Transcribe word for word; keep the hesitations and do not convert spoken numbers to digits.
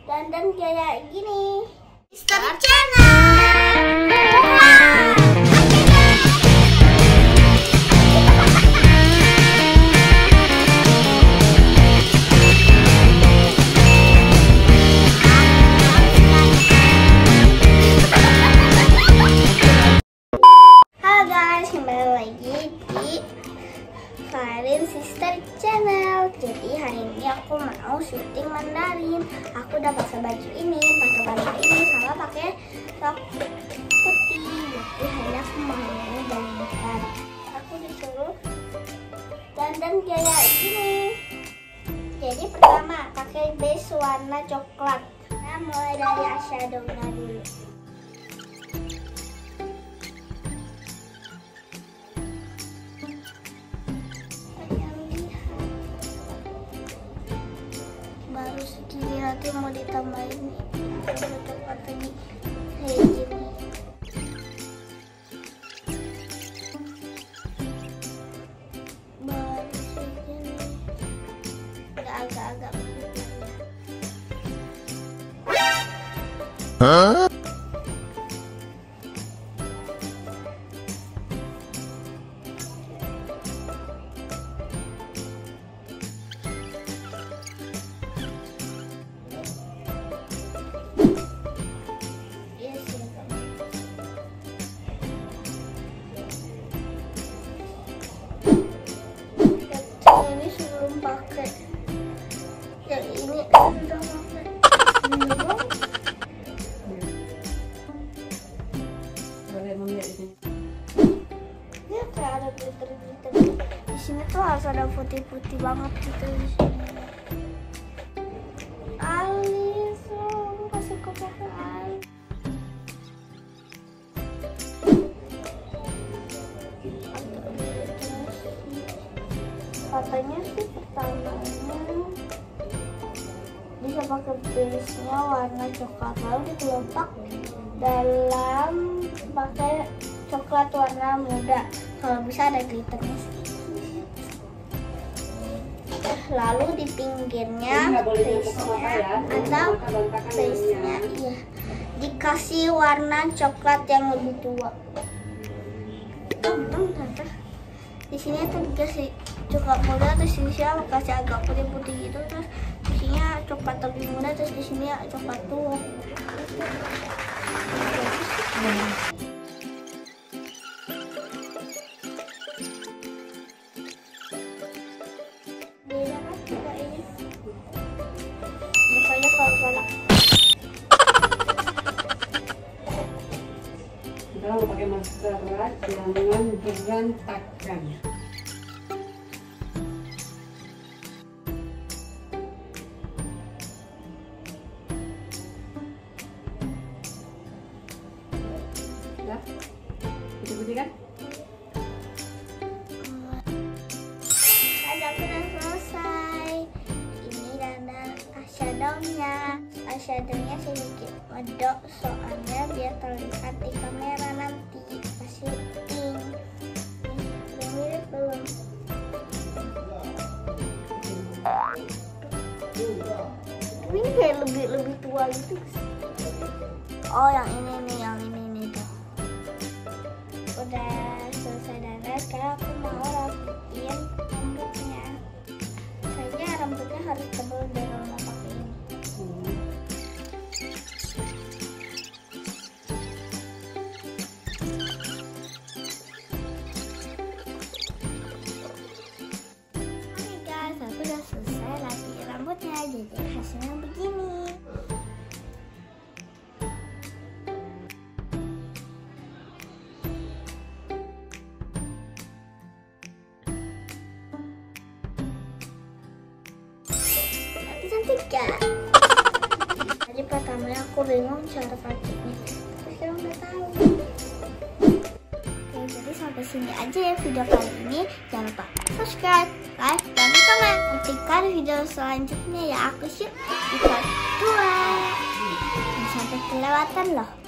dandan kayak gini. Start channel. Halo guys, kembali lagi di Farin Sister Channel. Jadi hari ini aku mau syuting menari. Aku udah pakai baju ini, pakai baju ini sama pakai rok putih. Jadi hari ini aku mau dandan. Aku disuruh dandan kayak gini. Jadi pertama pakai base warna coklat. Nah, mulai dari eyeshadownya dulu. Baru segini, nanti mau ditambahin untuk katanya kayak gini. Baru segini, udah agak-agak Hah? Ini sebelum pakai yang ini udah pakai belum. Ya kayak ada glitter-glitter di sini tuh, harus ada putih-putih banget gitu di sini. Alis, oh, kasih aku pakai alis. Katanya sih pertamanya bisa pakai base-nya warna coklat, lalu dikelopak dalam pakai coklat warna muda. Kalau bisa ada glitternya sedikit. Lalu di pinggirnya base-nya atau base-nya iya dikasih warna coklat yang lebih tua. Hmm, ternyata di sini tuh dikasih coklat muda, terus di sini kasih agak putih-putih gitu, terus di sini coklat lebih muda, terus di sini coklat tua. Beda kan juga ini. Makanya kalau galak. Kalau pakai maskara jangan berantakan. Ya, putih-putih kan? Ada udah selesai. Ini dandan eyeshadownya. Eyeshadownya sedikit medok soalnya biar terlihat di kamera nanti pas syuting. Udah mirip belum? Ini kayak lebih lebih tua gitu. Oh, yang ini nih, yang ini nih tuh. Udah selesai dandan, sekarang aku mau rapiin rambutnya. Kayaknya rambutnya harus tebal biar mau pakai ini. Oke guys, aku udah selesai rapiin rambutnya, jadi hasilnya begini. Cantik gak? Jadi pertamanya aku bingung cara pakainya, tapi sekarang udah tahu. Oke, jadi sampai sini aja ya video kali ini. Jangan lupa subscribe, like, dan komen. Nantikan video selanjutnya ya aku shoot di part dua. Jangan sampai kelewatan loh.